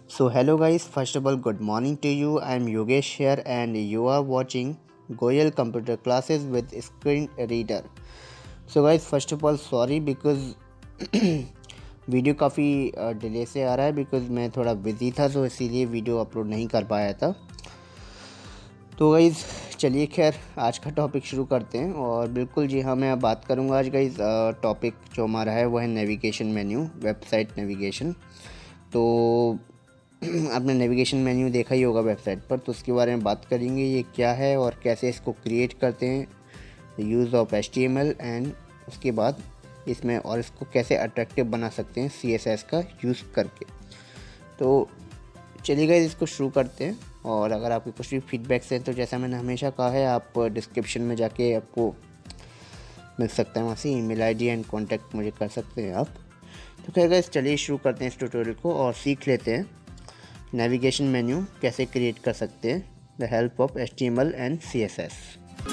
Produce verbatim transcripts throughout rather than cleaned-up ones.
So hello guys, first of all good morning to you. I am Yogesh here and you are watching Goyal computer classes with screen reader. So guys first of all sorry because video काफ़ी delay से आ रहा है because मैं थोड़ा busy था तो इसीलिए वीडियो अपलोड नहीं कर पाया था। तो गाइज़ चलिए खैर आज का टॉपिक शुरू करते हैं। और बिल्कुल जी हाँ, मैं अब बात करूँगा आज गाइज़ टॉपिक जो हमारा है वो है नेविगेशन मेन्यू, वेबसाइट नेविगेशन। तो आपने नेविगेशन मेन्यू देखा ही होगा वेबसाइट पर, तो उसके बारे में बात करेंगे ये क्या है और कैसे इसको क्रिएट करते हैं, use of H T M L and उसके बाद इसमें और इसको कैसे अट्रैक्टिव बना सकते हैं सी एस एस का यूज़ करके। तो चलिए गाइस इसको शुरू करते हैं। और अगर आपके कुछ भी फीडबैक्स हैं तो जैसा मैंने हमेशा कहा है आप डिस्क्रिप्शन में जाके आपको मिल सकता है, वहाँ से ईमेल आईडी एंड कॉन्टैक्ट मुझे कर सकते हैं आप। तो खैर गाइस चलिए शुरू करते हैं इस ट्यूटोरियल को और सीख लेते हैं नेविगेशन मेन्यू कैसे क्रिएट कर सकते हैं the help of H T M L and C S S.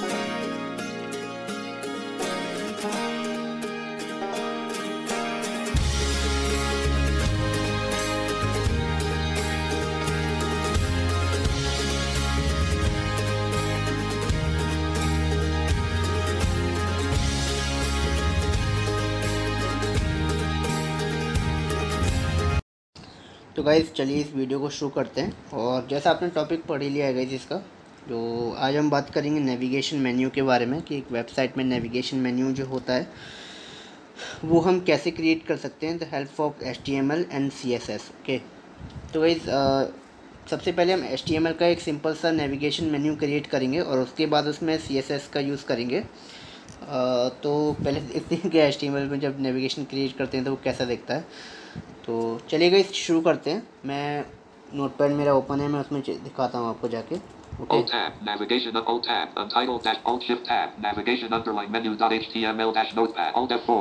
तो गाइज़ चलिए इस वीडियो को शुरू करते हैं। और जैसा आपने टॉपिक पढ़ ही लिया है गाइज़ इसका, जो आज हम बात करेंगे नेविगेशन मेन्यू के बारे में कि एक वेबसाइट में नेविगेशन मेन्यू जो होता है वो हम कैसे क्रिएट कर सकते हैं the help of H T M L and C S S. Okay, तो गाइज़ सबसे पहले हम एच टी एम एल का एक सिंपल सा नेविगेशन मेन्यू क्रिएट करेंगे और उसके बाद उसमें सी एस एस का यूज़ करेंगे। Uh, तो पहले देखते हैं कि एच टी एम एल में जब नेविगेशन क्रिएट करते हैं तो वो कैसा दिखता है। तो चलिए गाइस शुरू करते हैं। मैं नोटपैड मेरा ओपन है, मैं उसमें दिखाता हूँ आपको जाके। Okay, tab navigation alt tab untitled dash alt shift tab navigation underline menu dot H T M L dash notepad alt F four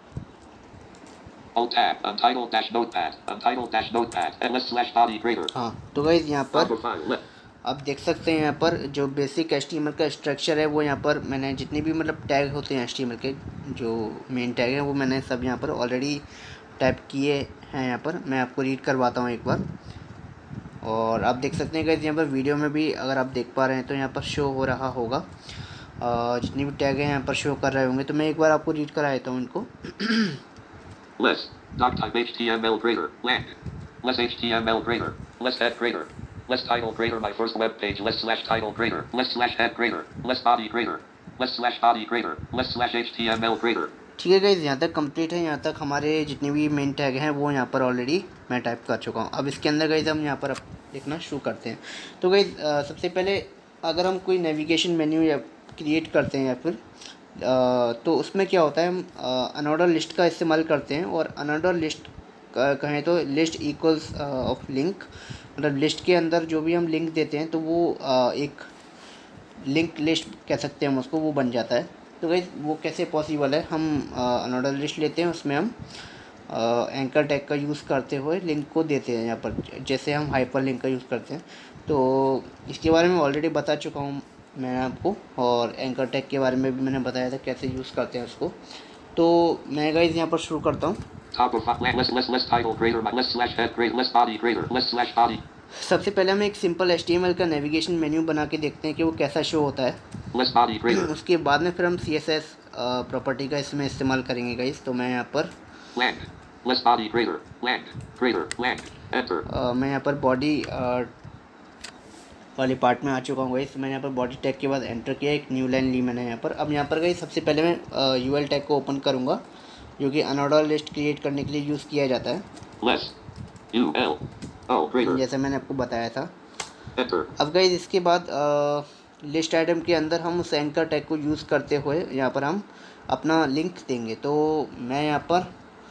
alt tab untitled dash notepad untitled dash notepad ls slash body greater। हाँ तो guys यहाँ पर आप देख सकते हैं यहाँ पर जो basic H T M L का स्ट्रक्चर है वो यहाँ पर मैंने जितने भी मतलब टैग होते हैं एच टी एम एल के जो मेन टैग हैं वो मैंने सब यहाँ पर ऑलरेडी टाइप किए हैं। यहाँ पर मैं आपको रीड करवाता हूँ एक बार। और आप देख सकते हैं गाइस यहाँ पर वीडियो में भी अगर आप देख पा रहे हैं तो यहाँ पर शो हो रहा होगा, जितनी भी टैग हैं यहाँ पर शो कर रहे होंगे। तो मैं एक बार आपको रीड करा देता हूँ इनको। less doc type H T M L greater lang less H T M L greater less head greater less title greater my first web page less slash title greater less slash head greater less body greater less slash body greater less slash H T M L greater। ठीक है guys, यहाँ तक complete है। यहाँ तक हमारे जितने भी मेन टैग हैं वो यहाँ पर ऑलरेडी मैं टाइप कर चुका हूँ। अब इसके अंदर गाइस हम यहाँ पर लिखना शुरू करते हैं। तो गाइस सबसे पहले अगर हम कोई नेविगेशन मेन्यू या क्रिएट करते हैं या फिर आ, तो उसमें क्या होता है, हम अनऑर्डर लिस्ट का इस्तेमाल करते हैं। और अनऑर्डर लिस्ट कहें तो लिस्ट इक्वल्स ऑफ लिंक, मतलब लिस्ट के अंदर जो भी हम लिंक देते हैं तो वो आ, एक लिंक लिस्ट कह सकते हैं हम उसको, वो बन जाता है। तो गाइस वो कैसे पॉसिबल है, हम अनऑर्डर लिस्ट लेते हैं उसमें हम एंकर टैग का यूज़ करते हुए लिंक को देते हैं यहाँ पर, जैसे हम हाइपर लिंक का यूज़ करते हैं। तो इसके बारे में ऑलरेडी बता चुका हूँ मैंने आपको, और एंकर टैग के बारे में भी मैंने बताया था कैसे यूज़ करते हैं उसको। तो मैं गाइस यहाँ पर शुरू करता हूँ। सबसे पहले हम एक simple H T M L का नेविगेशन मेन्यू बना के देखते हैं कि वो कैसा शो होता है। उसके बाद में फिर हम सी एस एस प्रॉपर्टी का इसमें इस्तेमाल करेंगे गाइस। तो मैं यहाँ पर land less body greater land greater land enter uh, मैं यहाँ पर बॉडी uh, वाले पार्ट में आ चुका हूँ गाइस। मैंने यहाँ पर बॉडी टैग के बाद एंटर किया, एक न्यू लाइन ली मैंने यहाँ पर। अब यहाँ पर गाइस सबसे पहले मैं यू एल टैग को ओपन करूँगा जो कि अनऑर्डर लिस्ट क्रिएट करने के लिए यूज़ किया जाता है, less U L O greater जैसे मैंने आपको बताया था। enter अब गाइस इसके बाद लिस्ट आइटम के अंदर हम उस एंकर टैग को यूज़ करते हुए यहाँ पर हम अपना लिंक देंगे। तो मैं यहाँ पर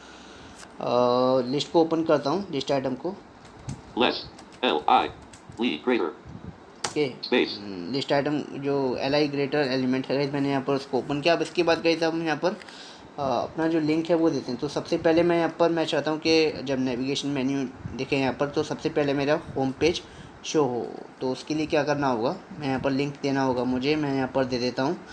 लिस्ट को ओपन करता हूँ, लिस्ट आइटम को less L I we greater okay space list item जो एल आई ग्रेटर एलिमेंट है गाइस, मैंने यहाँ पर उसको ओपन किया। अब इसके बाद गाइस हम यहाँ पर आ, अपना जो लिंक है वो देते हैं। तो सबसे पहले मैं यहाँ पर मैं चाहता हूँ कि जब नेविगेशन मेन्यू देखें यहाँ पर तो सबसे पहले मेरा होम पेज शो हो। तो उसके लिए क्या करना होगा, मैं यहाँ पर लिंक देना होगा मुझे। मैं यहाँ पर दे देता हूँ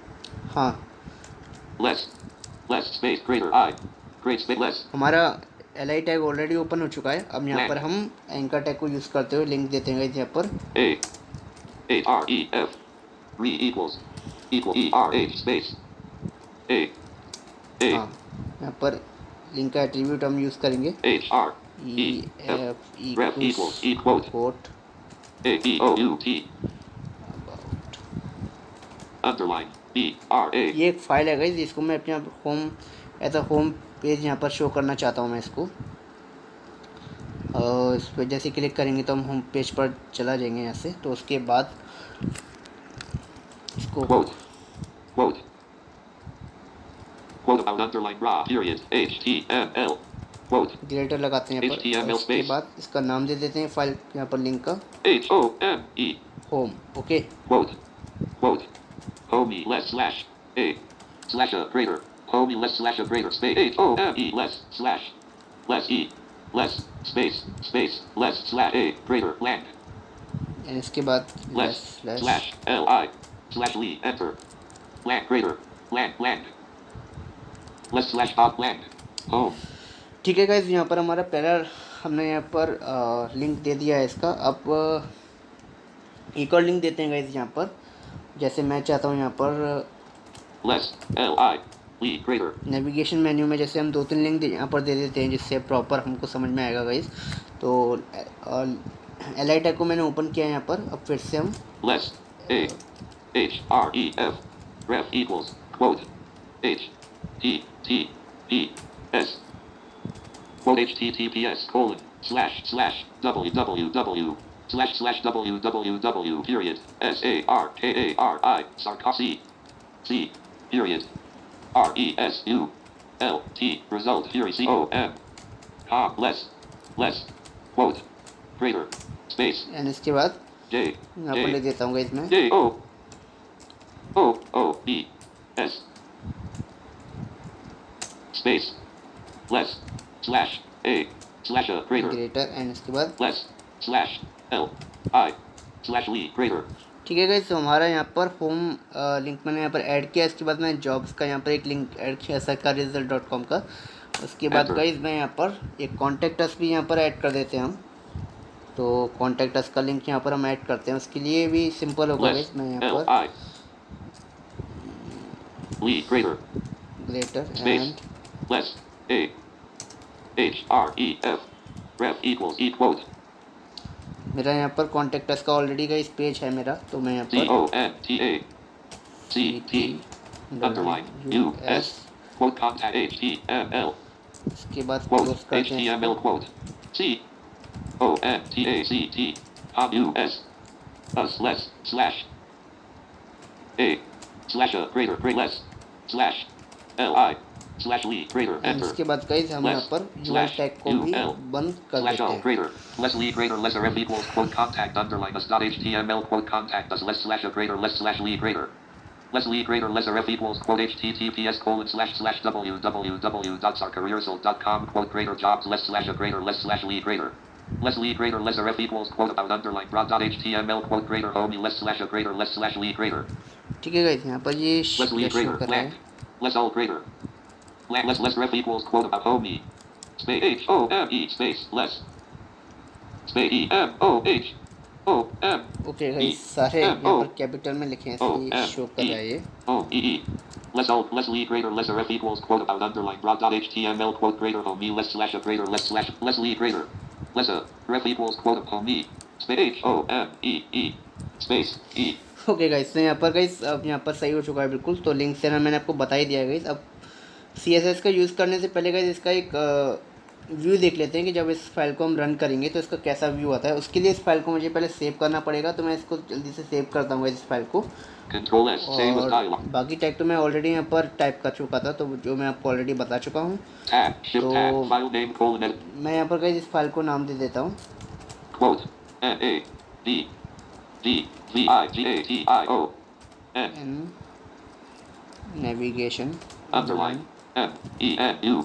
हाँ less less space greater I great space less हमारा L I tag already open हो चुका है। अब यहाँ पर हम एंकर टैग को यूज़ करते हुए लिंक देते हैं यहाँ पर A H R E F re equals equal E R H space A A हाँ, यहाँ पर लिंक का एट्रीब्यूट हम यूज़ करेंगे H R E E F F ref equals E quote quote A E O U T underline B R A। ये एक file है guys जिसको मैं अपने home as a home page यहाँ पर शो करना चाहता हूँ मैं इसको। और इस पर जैसे क्लिक करेंगे तो हम होम पेज पर चला जाएंगे यहाँ से। तो उसके बाद इसको quote quote quote about underline raw period H T M L quote डिलीटर लगाते हैं यहाँ H T M पर। L उसके space बाद इसका नाम दे देते हैं फाइल यहाँ पर लिंक का H O M E home. Okay quote quote homie less slash A slash a greater homie less slash a greater space H O M E less slash less E less space space less slash A greater land and इसके बाद less slash slash L I slash Lee enter land greater land land less slash top land home। ठीक है guys, यहाँ पर हमारा पहला हमने यहाँ पर लिंक दे दिया है इसका। अब एक और लिंक देते हैं गाइज यहाँ पर। जैसे मैं चाहता हूँ यहाँ पर less L I Lee greater navigation menu में जैसे हम दो तीन लिंक यहाँ पर दे देते हैं जिससे प्रॉपर हमको समझ में आएगा गाइज। तो एल आई टैग को मैंने ओपन किया है यहाँ पर। अब फिर से हम less A H R E F ref equals quote H T T P S quote H T T P S colon slash slash www slash slash www period S A R K A R I sarcasm C period R E S U L T result period C O M com less less quote greater space and इसके बाद J यहाँ पर ले J देता हूँ guys मैं J O O O B S space less slash A slash a greater greater and इसके बाद less slash L I slash Lee greater ठीक है गाइज। तो हमारा यहाँ पर होम लिंक मैंने यहाँ पर ऐड किया। इसके बाद मैंने जॉब्स का यहाँ पर एक लिंक ऐड किया सरकारी रिजल्ट डॉट कॉम का। उसके बाद Enter. गाइज मैं यहाँ पर एक कॉन्टैक्ट अस भी यहाँ पर ऐड कर देते हैं हम। तो कॉन्टैक्ट अस का लिंक यहाँ पर हम ऐड करते हैं। उसके लिए भी सिंपल होगा गाइज। less मैं यहाँ L पर I Lee greater greater space and less A H R E F ref equals E quote मेरा यहाँ पर कॉन्टैक्ट अस का ऑलरेडी गाइज पेज है मेरा। तो मैं यहाँ C पर O N T A C T underline U S quote contact H T M L इसके बाद quote क्लोज करते H T हैं M L इसको। quote C O N T A C T com U S us less slash A slash a greater great less slash L I slash Lee greater and enter इसके बाद guys हम यहाँ less पर यूआर slash tag को भी U L बंद कर slash देते O हैं। greater less Lee greater less ref equals quote contact underline us dot H T M L quote contact us less slash a greater less slash Lee greater less Lee greater less ref equals quote H T T P S colon slash slash www dot sarcareersal dot com quote greater jobs less slash a greater less slash Lee greater less Lee greater less ref equals quote about underline broad dot H T M L quote greater homie less slash a greater less slash Lee greater ठीक है guys, यहाँ पर ये less Lee show greater कर रहा है। land less all greater land less less ref equals quote about homie space H O M E space less space E M O H O M okay guys, E सारे M यहाँ O पर capital में लिखे हैं O इसलिए M show कर रहा है E ये। O E E less all less Lee greater less ref equals quote about underline broad dot H T M L quote greater homie less slash a greater less slash less Lee greater less a ref equals quote homie space H O M E E space E okay guys, तो यहाँ पर guys अब यहाँ पर सही हो चुका है बिल्कुल। तो लिंक से ना मैंने आपको बता ही दिया है गाइज। अब सी एस एस का यूज़ करने से पहले गाइज इसका एक व्यू देख लेते हैं कि जब इस फाइल को हम रन करेंगे तो इसका कैसा व्यू आता है। उसके लिए इस फाइल को मुझे पहले सेव करना पड़ेगा। तो मैं इसको जल्दी से सेव करता हूँ इस फाइल को। Control S save as और dialog बाकी टैग तो मैं ऑलरेडी यहाँ पर टाइप कर चुका था, तो जो मैं आपको ऑलरेडी बता चुका हूँ। tab shift तो tab file name colon edit मैं यहाँ पर गाइज इस फाइल को नाम दे देता हूँ quote N A D D V I G A T I O N N navigation underline M E N U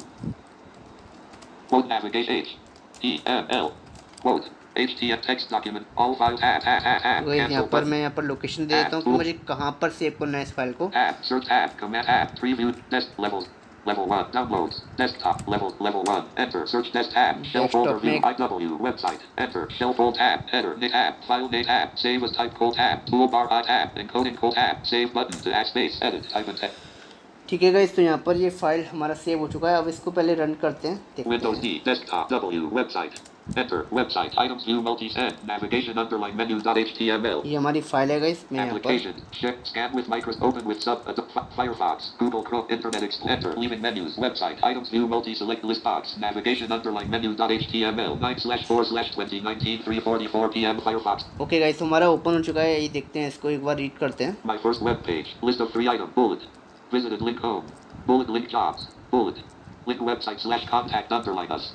quote navigate H T M L quote H T M L text document all files tab tab tab tab तो यहाँ cancel पर button मैं यहाँ पर location दे देता हूँ कि मुझे कहाँ पर सेव करना है इस फाइल को। tab search tab command tab preview desk levels Level one. Downloads. Desktop. Level level one. Enter. Search desk tab. Shell folder view. I W. Website. Enter. Shell folder tab. Header. Name tab. File name tab. Save as type code tab. Toolbar I tab. Encoding code tab. Save button to add space. Edit. Type and text. ठीक है guys, तो यहाँ पर ये file हमारा save हो चुका है। अब इसको पहले रन करते हैं। Windows D. Desktop. W. Website. Enter. Website. Items view multi-send. Navigation underline menu dot H T M L. ये हमारी फाइल है गाइस। मैं यहाँ पर Application. Scan with Microsoft. Open with sub. Uh, Firefox. Google Chrome. Internet Explorer. Enter. Leaving menus. Website. Items view multi. Select list box. Navigation underline menu dot H T M L. nine slash four slash twenty nineteen three forty-four P M. Firefox. Okay guys, हमारा open हो चुका है। ये देखते हैं, इसको एक बार read करते हैं। My first web page. List of three item. Bullet. Visited link home. Bullet link jobs. Bullet. Link website slash contact underline us.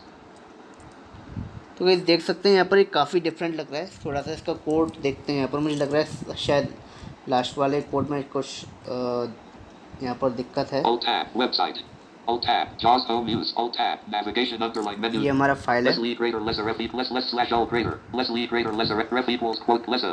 तो गाइस देख सकते हैं यहाँ पर ये काफ़ी डिफरेंट लग रहा है। थोड़ा सा इसका कोड देखते हैं। यहाँ पर मुझे लग रहा है शायद लास्ट वाले कोड में कुछ यहाँ पर दिक्कत है। Alt tab. Website. Alt tab. Jaws home use. Alt tab. Navigation underline menu. ये हमारा फाइल है। Less lead greater lesser ref less less slash all greater. Less lead greater lesser ref ref equals quote lesser.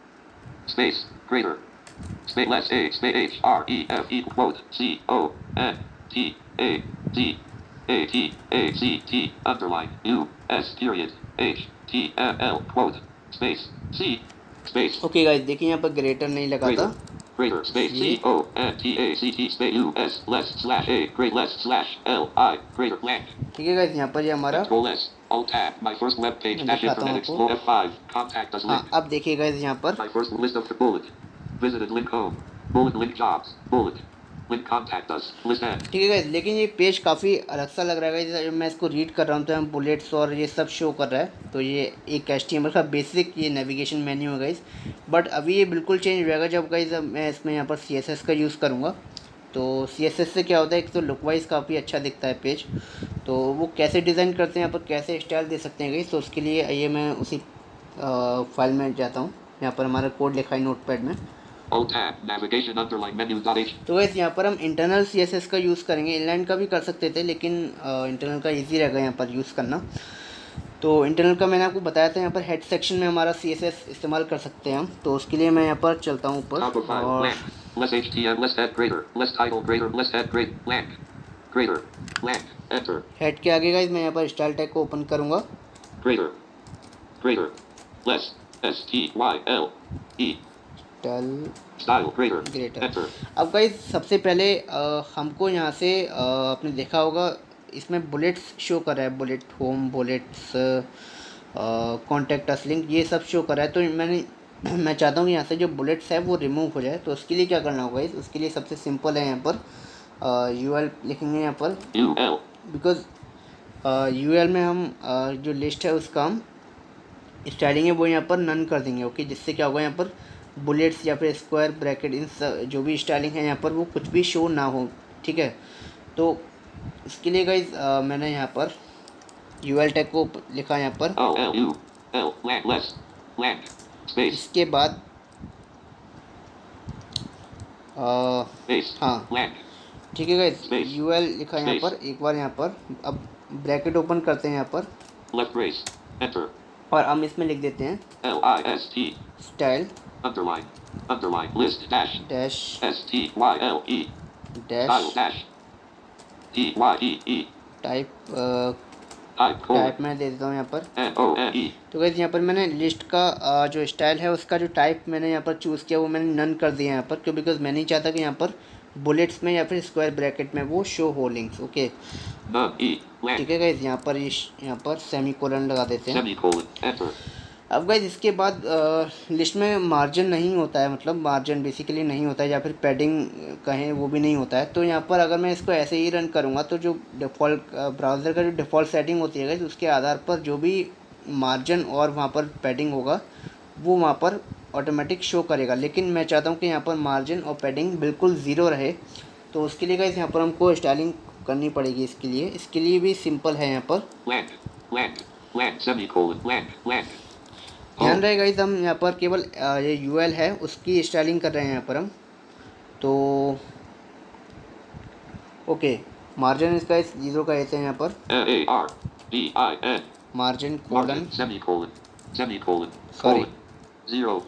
Space. Greater. Space less a space H R E F E quote C O N T A T A T A C T underline U S period H T M L quote space C space. Okay guys, देखिए यहाँ पर greater नहीं लगा था। Greater space C O N T A C T space U S less slash A great less slash L I greater blank. ठीक है guys, यहाँ पर ये हमारा Control S Alt tab my first web page dash Internet Explorer F five contact us link. हाँ, अब देखिए guys यहाँ पर My first list of the bullet visited link home bullet link jobs bullet link contact us list end. ठीक है guys, लेकिन ये page काफ़ी अलग सा लग रहा है गाइस। जब मैं इसको रीड कर रहा हूँ तो हम बुलेट्स और ये सब शो कर रहा है। तो ये एक एच टी एम एल का बेसिक ये नेविगेशन मेन्यू है गाइस। बट अभी ये बिल्कुल चेंज हो जाएगा जब गाइस मैं इसमें यहाँ पर सी एस एस का यूज़ करूँगा। तो सी एस एस से क्या होता है, एक तो लुक वाइज काफ़ी अच्छा दिखता है पेज। तो वो कैसे डिज़ाइन करते हैं, यहाँ पर कैसे स्टाइल दे सकते हैं गाइस, तो उसके लिए आइए मैं उसी फाइल में जाता हूँ। यहाँ पर हमारा कोड लिखा है नोट पैड में। Alt tab navigation underline menu dot H. तो गाइस यहाँ पर हम इंटरनल सी एस एस का यूज़ करेंगे। इनलाइन का भी कर सकते थे, लेकिन इंटरनल का इजी रहेगा यहाँ पर यूज़ करना। तो इंटरनल का मैंने आपको बताया था, यहाँ पर हेड सेक्शन में हमारा सी एस एस इस्तेमाल कर सकते हैं हम। तो उसके लिए मैं यहाँ पर चलता हूँ ऊपर और less H T M less head greater less title greater less head great blank greater blank enter. Head के आगे गाइस मैं यहाँ पर स्टाइल टैग को ओपन करूँगा। Greater greater less S T Y L E style greater greater. अब guys सबसे पहले आ, हमको यहाँ से आ, आपने देखा होगा इसमें बुलेट्स शो कर रहा है। Bullet home bullets contact us link ये सब शो कर रहा है। तो मैंने मैं चाहता हूँ कि यहाँ से जो बुलेट्स है वो रिमूव हो जाए। तो उसके लिए क्या करना होगा गाइस, उसके लिए सबसे सिंपल है, यहाँ पर यू एल लिखेंगे यहाँ पर, बिकॉज यू एल में हम आ, जो लिस्ट है उसका हम स्टाइलिंग है वो यहाँ पर नन कर देंगे। ओके, जिससे क्या होगा यहाँ पर बुलेट्स या फिर स्क्वायर ब्रैकेट इन जो भी स्टाइलिंग है यहाँ पर वो कुछ भी शो ना हो। ठीक है, तो इसके लिए गाइज मैंने यहाँ पर यू एल टैग को लिखा यहाँ पर। इसके बाद आ, हाँ ठीक है गाइज, यू एल लिखा यहाँ पर एक बार यहाँ पर। अब ब्रैकेट ओपन करते हैं यहाँ पर और हम इसमें लिख देते हैं style underline underline list dash dash S T Y L E dash dash T Y E E type type type मैं दे देता हूँ यहाँ पर N O N E। तो गाइस यहाँ पर मैंने लिस्ट का आ, जो स्टाइल है उसका जो टाइप मैंने यहाँ पर चूज़ किया वो मैंने नन कर दिया यहाँ पर, क्यों, बिकॉज मैं नहीं चाहता कि यहाँ पर बुलेट्स में या फिर स्क्वायर ब्रैकेट में वो शो हो लिंक्स। ओके ठीक है गाइस, यहाँ पर यहाँ पर सेमी कोलन लगा देते हैं। अब गाइस इसके बाद आ, लिस्ट में मार्जिन नहीं होता है, मतलब मार्जिन बेसिकली नहीं होता है, या फिर पैडिंग कहें वो भी नहीं होता है। तो यहाँ पर अगर मैं इसको ऐसे ही रन करूँगा तो जो डिफ़ॉल्ट ब्राउज़र का जो डिफ़ॉल्ट सेटिंग होती है गाइस उसके आधार पर जो भी मार्जिन और वहाँ पर पैडिंग होगा वो वहाँ पर ऑटोमेटिक शो करेगा। लेकिन मैं चाहता हूँ कि यहाँ पर मार्जिन और पैडिंग बिल्कुल ज़ीरो रहे। तो उसके लिए गाइस यहाँ पर हमको स्टाइलिंग करनी पड़ेगी। इसके लिए इसके लिए भी सिंपल है, यहाँ पर ध्यान रहेगा गाइस, हम यहाँ पर केवल ये यू एल है उसकी स्टाइलिंग कर रहे हैं यहाँ पर हम। तो ओके, मार्जिन इसका इस जीरो का ऐसे हैं यहाँ पर मार्जिन कोलन सॉरी जीरो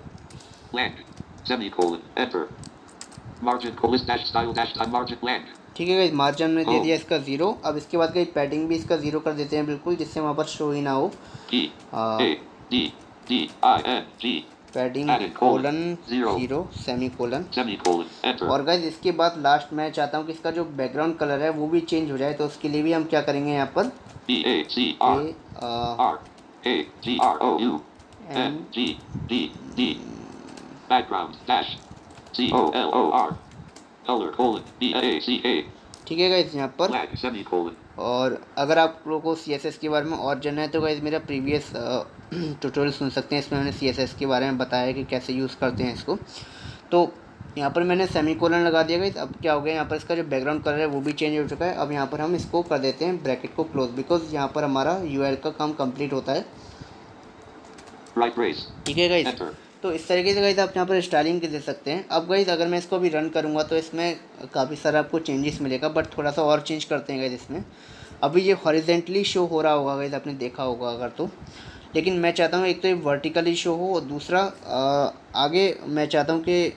मार semicolon enter margin colon dash style dash time margin blank। ठीक है गाइस, मार्जिन हमने दे Oh. दिया इसका ज़ीरो। अब इसके बाद गाइस पैडिंग भी इसका ज़ीरो कर देते हैं बिल्कुल, जिससे वहाँ पर शो ही ना हो। P A D D I N G. Padding Added colon. Colon Zero. Zero semicolon. Semicolon. Enter. और गाइस इसके बाद लास्ट मैं चाहता हूँ कि इसका जो बैकग्राउंड कलर है वो भी चेंज हो जाए, तो उसके लिए भी हम क्या करेंगे यहाँ पर B A C R A R A G R O U N G D D. Background dash C O L O R. Color colon B A C A. ठीक है गाइस यहाँ पर। Flag semicolon. और अगर आप लोगों को सी S S के बारे में और जानना है तो गाइस मेरा प्रीवियस ट्यूटोरियल सुन सकते हैं, इसमें मैंने सी एस एस के बारे में बताया कि कैसे यूज़ करते हैं इसको। तो यहाँ पर मैंने सेमीकोलन लगा दिया गाइस। अब क्या हो गया, यहाँ पर इसका जो बैकग्राउंड कलर है वो भी चेंज हो चुका है। अब यहाँ पर हम इसको कर देते हैं ब्रैकेट को क्लोज, बिकॉज यहाँ पर हमारा यू एल का काम कंप्लीट होता है। Right brace. ठीक है गाइस, Enter. तो इस तरीके से गाइस आप यहाँ पर स्टाइलिंग दे सकते हैं। अब गाइस अगर मैं इसको अभी रन करूँगा तो इसमें काफ़ी सारा आपको चेंजेस मिलेगा, बट थोड़ा सा और चेंज करते हैं गाइस इसमें। अभी ये हॉरिजेंटली शो हो रहा होगा गाइस, आपने देखा होगा अगर तो, लेकिन मैं चाहता हूँ एक तो ये वर्टिकली शो हो, और दूसरा आ, आगे मैं चाहता हूँ कि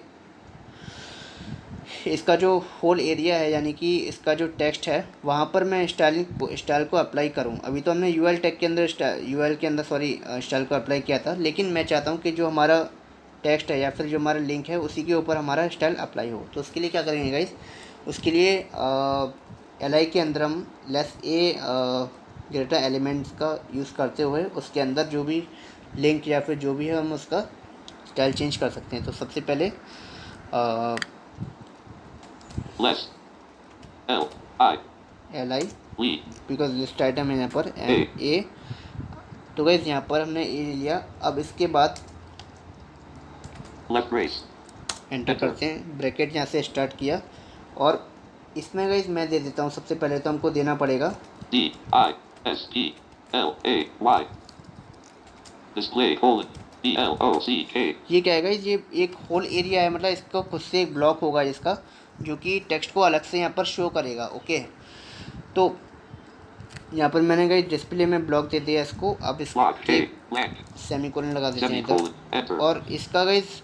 इसका जो होल एरिया है यानी कि इसका जो टेक्स्ट है वहाँ पर मैं स्टाइलिंग स्टाइल को अप्लाई करूँ। अभी तो हमने यू एल टेक के अंदर यू एल के अंदर सॉरी स्टाइल को अप्लाई किया था, लेकिन मैं चाहता हूँ कि जो हमारा टेक्स्ट है या फिर जो हमारा लिंक है उसी के ऊपर हमारा स्टाइल अप्लाई हो। तो उसके लिए क्या करेंगे गाइस, उसके लिए एल आई के अंदर हम लेस ए डेटा एलिमेंट्स का यूज़ करते हुए उसके अंदर जो भी लिंक या फिर जो भी है हम उसका स्टाइल चेंज कर सकते हैं। तो सबसे पहले आ, Less. L I. L I We. Because list item है यहाँ पर एम ए। तो गाइस यहाँ पर हमने ए ले लिया। अब इसके बाद Left brace. एंटर करते हैं, ब्रैकेट यहाँ से स्टार्ट किया, और इसमें गाइस मैं दे देता हूँ सबसे पहले तो हमको देना पड़ेगा D I S P L A Y. Display colon B L O C K. ये क्या है गाइस, ये एक होल एरिया है, मतलब इसका खुद से एक ब्लॉक होगा जिसका जो कि टेक्स्ट को अलग से यहाँ पर शो करेगा। ओके, तो यहाँ पर मैंने गाइस डिस्प्ले में ब्लॉक दे दिया इसको। अब Block इसके K. Blank. सेमीकोलन लगा देते हैं Semicolon. इधर, Enter. और इसका गाइस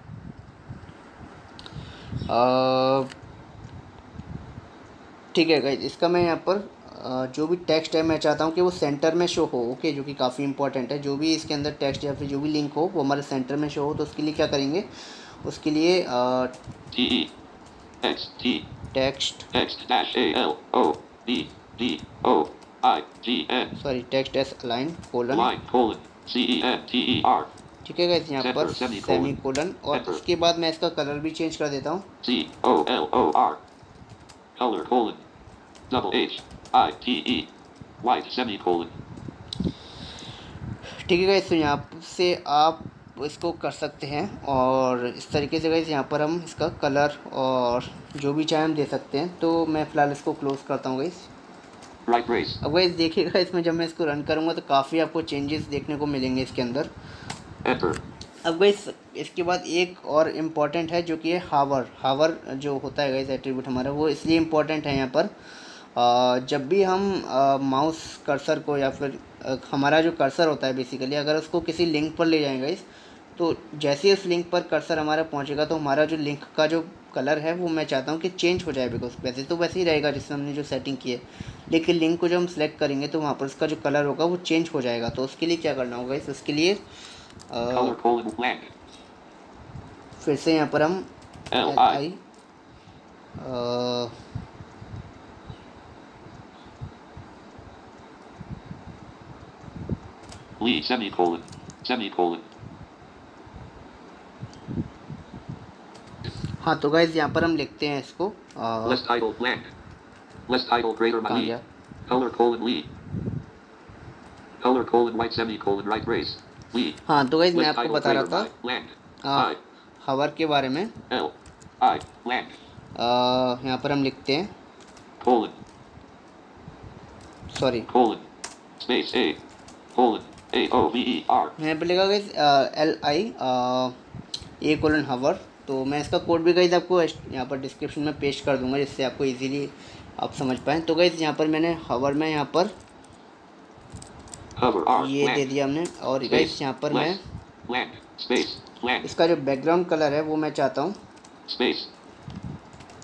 ठीक है गाइस, इसका मैं यहाँ पर आ, जो भी टेक्स्ट है मैं चाहता हूँ कि वो सेंटर में शो हो। ओके, जो कि काफ़ी इंपॉर्टेंट है, जो भी इसके अंदर टेक्स्ट या फिर जो भी लिंक हो वो हमारे सेंटर में शो हो। तो उसके लिए क्या करेंगे, उसके लिए T E X T. Text Text dash A L O D D O I G N. Sorry text S align colon, Line colon C E N T E R. ठीक है गाइस, यहाँ पर Center, semicolon. सेमी कोलन, और Enter. उसके बाद मैं इसका colour भी चेंज कर देता हूँ। C O L O R. Color colon double H I T E white semicolon. ठीक है गाइस, तो यहाँ से आप इसको कर सकते हैं, और इस तरीके से गाइस यहाँ पर हम इसका कलर और जो भी चाहे हम दे सकते हैं। तो मैं फ़िलहाल इसको क्लोज करता हूँ गाइस। Right brace. अब गाइस देखिएगा, इसमें जब मैं इसको रन करूँगा तो काफ़ी आपको चेंजेस देखने को मिलेंगे इसके अंदर। Enter. अब गाइस इसके बाद एक और इम्पॉर्टेंट है जो कि है हावर। हावर जो होता है गाइस एट्रीब्यूट हमारा, वो इसलिए इम्पॉर्टेंट है यहाँ पर आ, जब भी हम माउस कर्सर को या फिर आ, हमारा जो कर्सर होता है बेसिकली, अगर उसको किसी लिंक पर ले जाएंगे गाइस, तो जैसे ही उस लिंक पर कर्सर हमारा पहुंचेगा तो हमारा जो लिंक का जो कलर है वो मैं चाहता हूँ कि चेंज हो जाए। बिकॉज वैसे तो वैसे ही रहेगा जिससे हमने जो सेटिंग की है, लेकिन लिंक को जब हम सेलेक्ट करेंगे तो वहाँ पर उसका जो कलर होगा वो चेंज हो जाएगा। तो उसके लिए क्या करना होगा, इस उसके लिए Color colon blank. फिर से यहाँ पर हम L L I. I Lee semicolon semicolon. हाँ, तो गाइज यहाँ पर हम लिखते हैं इसको आ, Less title blank. Less title greater कहाँ Lee. गया? Color colon Lee. Color colon white semicolon right brace. Lee. हाँ, तो गाइज मैं Less आपको title बता रहा greater था by blank. Uh, I. हवर के बारे में। L I blank. आ, यहाँ पर हम लिखते हैं Colon sorry colon space A colon A O V E R. यहाँ पर लिखा guys L I A colon hover. तो मैं इसका कोड भी गाइज आपको यहाँ पर डिस्क्रिप्शन में पेस्ट कर दूंगा, जिससे आपको इजीली आप समझ पाएँ। तो गाइज यहाँ पर मैंने हवर में यहाँ पर Hover R ये दे blank. दिया हमने, और गाइज यहाँ पर मैं Less blank space blank इसका जो बैकग्राउंड कलर है वो मैं चाहता हूँ space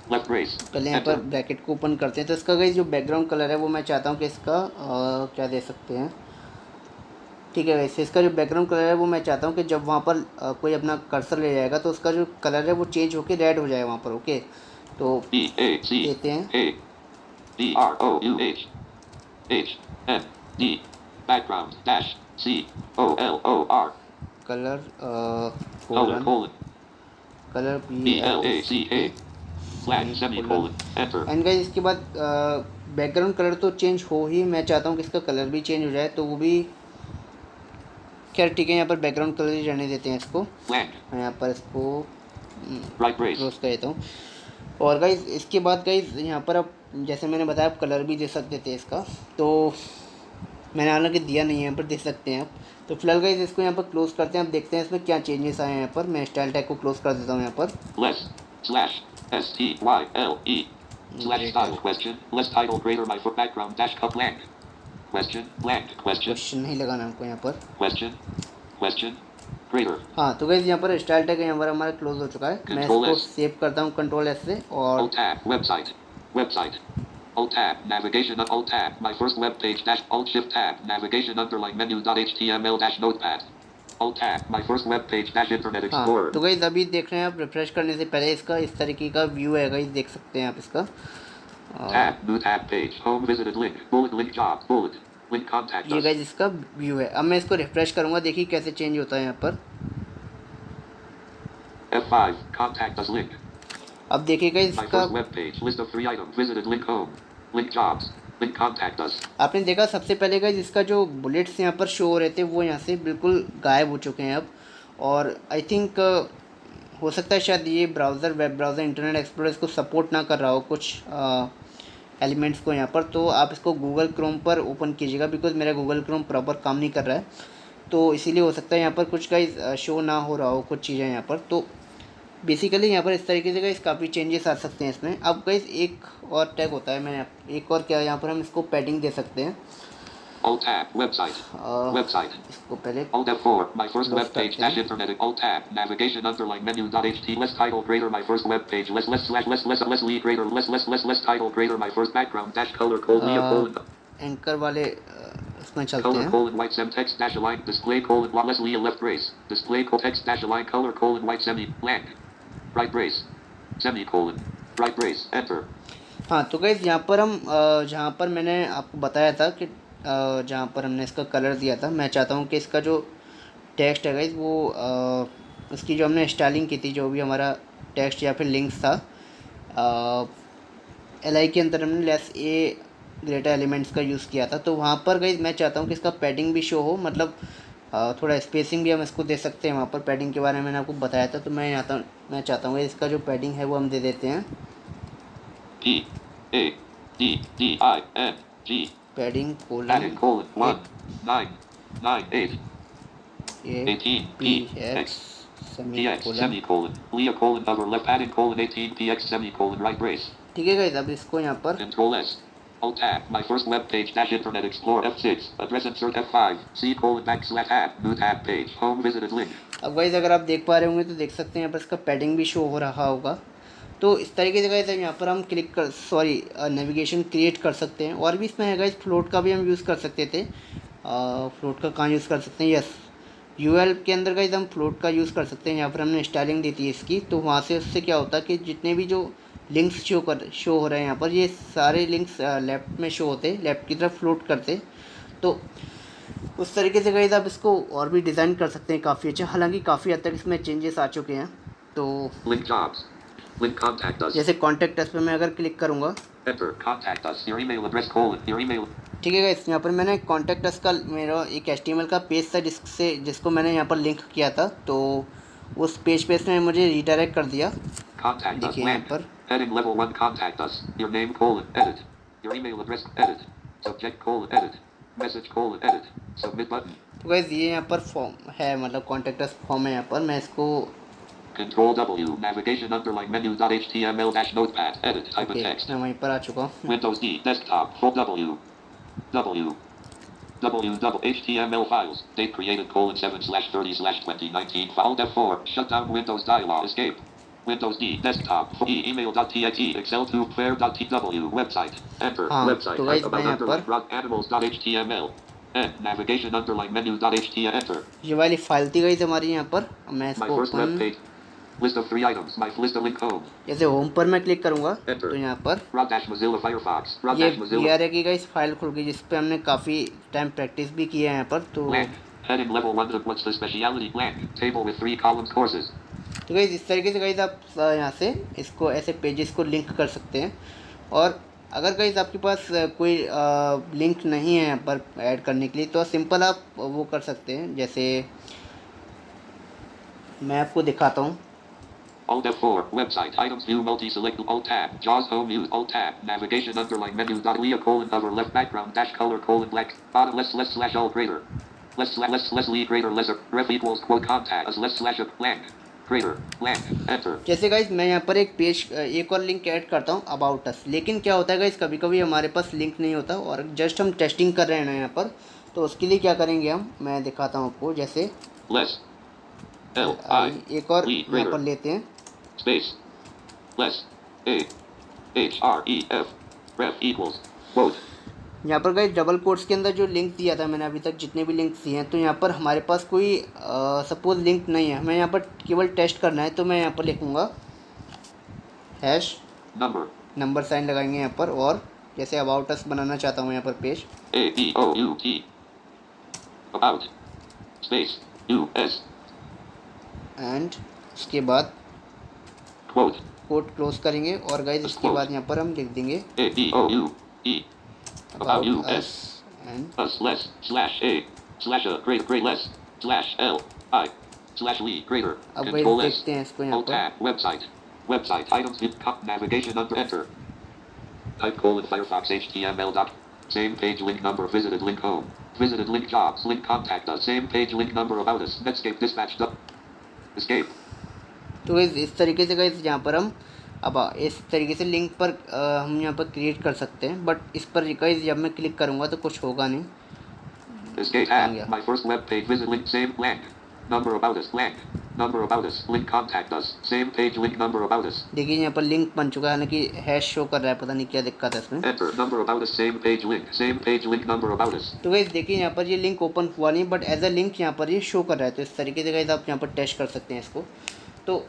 Left brace. पहले यहाँ पर Enter. ब्रैकेट को ओपन करते हैं। तो इसका गाइस जो बैकग्राउंड कलर है वो मैं चाहता हूँ कि इसका आ, क्या दे सकते हैं, ठीक है गाइस, इसका जो बैकग्राउंड कलर है वो मैं चाहता हूँ कि जब वहाँ पर आ, कोई अपना कर्सर ले जाएगा तो उसका जो कलर है वो चेंज होकर रेड हो जाए वहाँ पर। ओके, तो B A C देते हैं A D R O U H H N D background dash C O L O R colour colon colon colour B L A C A slash semicolon enter. And guys इसके बाद background colour तो change हो ही, मैं चाहता हूँ कि इसका colour भी चेंज हो जाए, तो वो भी खैर ठीक है, यहाँ पर बैकग्राउंड कलर ही रहने देते हैं इसको। Blank. मैं यहाँ पर इसको Right brace. क्लोज कर देता हूँ। और गाइस इसके बाद गाइस यहाँ पर अब जैसे मैंने बताया आप कलर भी दे सकते थे इसका, तो मैंने हालांकि दिया नहीं है, यहाँ पर दे सकते हैं आप। तो फिलहाल गाइस इसको यहाँ पर क्लोज करते हैं, आप देखते हैं इसमें क्या चेंजेस आए हैं। यहाँ पर मैं स्टाइल टैग को क्लोज कर देता हूँ यहाँ पर। Less slash S T Y L E slash style question less title greater my foot background dash cup blank question blank question question नहीं लगाना हमको यहाँ पर। question question greater. हाँ तो गाइस यहाँ पर स्टाइल टैग यहाँ पर हमारा क्लोज हो चुका है। मैं इसको सेव करता हूँ कंट्रोल एस से और Alt tab website website Alt tab navigation Alt tab my first web page dash Alt shift tab navigation underline menu dot H T M L dash notepad Alt tab my first web page dash internet explorer. हाँ तो guys अभी देख रहे हैं आप, refresh करने से पहले इसका इस तरीके का व्यू है गाइस, देख सकते हैं आप इसका। Tab new tab page home visited link bullet link job bullet link contact ये us. गाइस इसका व्यू है। अब मैं इसको रिफ्रेश करूँगा, देखिए कैसे चेंज होता है यहाँ पर। F five contact us link. अब देखिए गाइस My इसका first web page list of three items visited link home link jobs link contact us. आपने देखा सबसे पहले गाइस इसका जो बुलेट्स यहाँ पर शो हो रहे थे वो यहाँ से बिल्कुल गायब हो चुके हैं अब। और आई थिंक हो सकता है शायद ये browser web browser internet explorer इसको सपोर्ट ना कर रहा हो कुछ एलिमेंट्स को यहाँ पर। तो आप इसको गूगल क्रोम पर ओपन कीजिएगा, बिकॉज मेरा गूगल क्रोम प्रॉपर काम नहीं कर रहा है, तो इसीलिए हो सकता है यहाँ पर कुछ गाइस शो ना हो रहा हो कुछ चीज़ें यहाँ पर। तो बेसिकली यहाँ पर इस तरीके से गाइस काफ़ी चेंजेस आ सकते हैं इसमें। अब गाइस एक और टैग होता है, मैंने एक और क्या यहाँ पर हम इसको पैडिंग दे सकते हैं। Alt tab website uh, website इसको पहले Alt F four my first web page करते हैं। dash internet Alt tab navigation underline menu dot H T less title greater my first web page less less slash less less less lead greater less less less less title greater my first background dash color colon Mia colon anchor वाले uh, इसमें चलते color हैं। colon white sem text dash align display colon lot less Leah left brace display colon text dash align color colon white semi blank right brace semicolon right brace enter. हाँ तो guys यहाँ पर हम uh, जहाँ पर मैंने आपको बताया था कि uh, जहाँ पर हमने इसका कलर दिया था, मैं चाहता हूँ कि इसका जो टेक्स्ट है गाइस वो uh, उसकी जो हमने स्टाइलिंग की थी, जो भी हमारा टेक्स्ट या फिर लिंक्स था, एल आई के अंदर हमने लेस ए ग्रेटर एलिमेंट्स का यूज़ किया था, तो वहाँ पर गाइस मैं चाहता हूँ कि इसका पैडिंग भी शो हो, मतलब uh, थोड़ा स्पेसिंग भी हम इसको दे सकते हैं। वहाँ पर पैडिंग के बारे में मैंने आपको बताया था, तो मैं आता मैं चाहता हूँ इसका जो पैडिंग है वो हम दे देते हैं P A D D I N G padding padding colon one nine nine eight a eighteen P P X X semi P X semicolon Leah colon cover left padding colon eighteen P X semicolon right brace. ठीक है guys, अब इसको यहाँ पर Control S Alt tab my first web page dash internet explorer F six address insert F five C colon backslash tab new tab page home visited link. अब guys अगर आप देख पा रहे होंगे तो देख सकते हैं यहाँ पर इसका पैडिंग भी शो हो रहा होगा। तो इस तरीके से गाइस यहाँ पर हम क्लिक कर सॉरी नेविगेशन क्रिएट कर सकते हैं। और भी इसमें है गाइस फ्लोट का भी हम यूज़ कर सकते थे। फ्लोट का कहाँ यूज़ कर सकते हैं, यस यूएल के अंदर गाइस हम फ्लोट का यूज़ कर सकते हैं। यहाँ पर हमने स्टाइलिंग दी थी इसकी, तो वहाँ से उससे क्या होता है कि जितने भी जो लिंक्स शो कर शो हो रहे हैं यहाँ पर, ये सारे लिंक्स लेफ़्ट में शो होते, लेफ़्ट की तरफ फ्लोट करते। तो उस तरीके से गाइस आप इसको और भी डिज़ाइन कर सकते हैं काफ़ी अच्छा। हालांकि काफ़ी हद तक इसमें चेंजेस आ चुके हैं। तो Link jobs link contact us जैसे कॉन्टैक्ट अस पे मैं अगर क्लिक करूँगा, enter contact us your email address colon your email ठीक है गाइस, यहाँ पर मैंने कॉन्टैक्ट अस का मेरा एक एच टी एम एल का पेज था जिससे जिसको मैंने यहाँ पर लिंक किया था, तो उस पेज पे इसने मुझे रिडायरेक्ट कर दिया। contact us देखिए यहाँ blank पर heading level one contact us your name colon edit your email address edit subject colon edit message colon edit submit button. तो गाइस ये यहाँ पर फॉर्म है, मतलब कॉन्टैक्ट अस फॉर्म है यहाँ पर। मैं इसको Control W navigation underline menu dot H T M L dash notepad edit type of okay, text मैं वहीं पर आ चुका हूँ। Windows D desktop full W W W double H T M L files date created colon seven slash thirty slash twenty nineteen file F four shut down Windows dialog escape Windows D, desktop, e, email.txt, excel2, fair.tw, website, enter, हाँ website, तो guys मैं about यहाँ underline, पर animals.html, and navigation underline menu.html, enter. ये वाली file थी guys हमारी यहाँ पर, मैं My इसको first web open, page, list of three items, my list of link home, जैसे होम पर मैं क्लिक करूँगा enter. तो यहाँ पर Raw dash Mozilla Firefox, raw ये dash ये Mozilla, आ रहा है कि गाइज फाइल खुल गई, जिस पे हमने काफ़ी टाइम प्रैक्टिस भी की है यहाँ पर। तो blank, heading level one, what's the speciality, blank, table with three columns, courses. तो गाइज इस तरीके से गाइज आप अ, यहाँ से इसको ऐसे पेजेस को लिंक कर सकते हैं। और अगर गाइज आपके पास अ, कोई लिंक नहीं है यहाँ पर ऐड करने के लिए, तो सिंपल आप वो कर सकते हैं। जैसे मैं आपको दिखाता हूँ। Alt F four, website, items, view, multi-select, Alt tab, JAWS home view, Alt tab, navigation underline menu, dot lea colon cover left background dash color colon black, bottom less less slash all greater, less slash less less lee greater lesser, ref equals quote contact as less slash up blank, greater, blank, enter. जैसे guys मैं यहाँ पर एक page एक और link add करता हूँ about us, लेकिन क्या होता है गाइज कभी कभी हमारे पास लिंक नहीं होता और जस्ट हम टेस्टिंग कर रहे हैं ना यहाँ पर, तो उसके लिए क्या करेंगे हम, मैं दिखाता हूँ आपको। जैसे Less, L, I, एक और lee, यहाँ greater, पर लेते हैं, space, less, A, H, R, E, F, ref equals, quote, यहाँ पर गाइज डबल कोट्स के अंदर जो लिंक दिया था मैंने अभी तक जितने भी लिंक्स दिए हैं, तो यहाँ पर हमारे पास कोई सपोज लिंक नहीं है, हमें यहाँ पर केवल टेस्ट करना है। तो मैं यहाँ पर लिखूँगा हैश number, नंबर साइन लगाएंगे यहाँ पर, और जैसे अबाउट अस बनाना चाहता हूँ यहाँ पर page, A, B, O, U, T, about, space, U, S, and उसके बाद quote, कोट क्लोज करेंगे। और गाइज इसके बाद यहाँ पर हम लिख देंगे A, B, O, U, E, about you, about S, us and us, less, slash A, slash A, greater, great, less, slash L, I, slash Lee, greater, अब गाइज control S, देखते हैं इसको यहाँ Alt पर। tab, website, website, items, view, cup, navigation, under, enter, type colon, Firefox, H T M L dot, same page, link number, visited, link home, visited, link jobs, link contact us, same page, link number, about us, Netscape, dispatch, dot, escape, तो guys इस तरीके से guys यहाँ पर हम अब इस तरीके से लिंक पर अ, हम यहाँ पर क्रिएट कर सकते हैं। बट इस पर गाइज जब मैं क्लिक करूँगा तो कुछ होगा नहीं। escape, कहाँ add, गया? my first web page, visit, link, same, blank, number, about us, blank, number, about us, link, contact us, same page, link, number, about us, देखिए यहाँ पर लिंक बन चुका है, हालांकि हैश शो कर रहा है, पता नहीं क्या दिक्कत है इसमें। enter, number, about us, same page, link, same page, link, number, about us, तो गाइज देखिए यहाँ पर ये लिंक ओपन हुआ नहीं, बट एज अ लिंक यहाँ पर ये शो कर रहा है। तो इस तरीके से गाइज आप यहाँ पर टेस्ट कर सकते हैं इसको। तो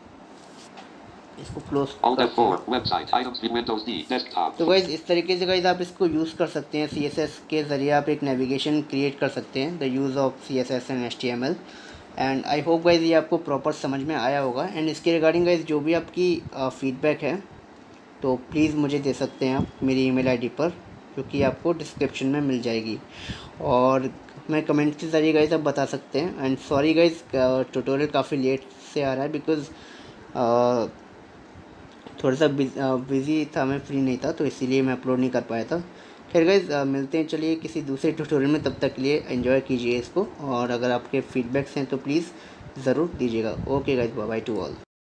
इसको क्लोज Alt F करते four, हैं। website, items, view, Windows D, desktop, तो गाइज इस तरीके से गाइज आप इसको यूज़ कर सकते हैं। सी एस एस के ज़रिए आप एक नेविगेशन क्रिएट कर सकते हैं, the use of C S S and H T M L. And I hope guys ये आपको प्रॉपर समझ में आया होगा। एंड इसके रिगार्डिंग गाइज जो भी आपकी फीडबैक है तो प्लीज़ मुझे दे सकते हैं आप मेरी ईमेल आईडी पर, जो कि आपको डिस्क्रिप्शन में मिल जाएगी। और मैं कमेंट के ज़रिए गाइज आप बता सकते हैं। एंड सॉरी गाइज ट्यूटोरियल काफ़ी लेट से आ रहा है, बिकॉज़ थोड़ा सा बिज़ी था, मैं फ्री नहीं था, तो इसीलिए मैं अपलोड नहीं कर पाया था। खैर गाइज मिलते हैं चलिए किसी दूसरे ट्यूटोरियल में, तब तक के लिए एंजॉय कीजिए इसको। और अगर आपके फीडबैक्स हैं तो प्लीज़ ज़रूर दीजिएगा। Okay guys, bye bye to all.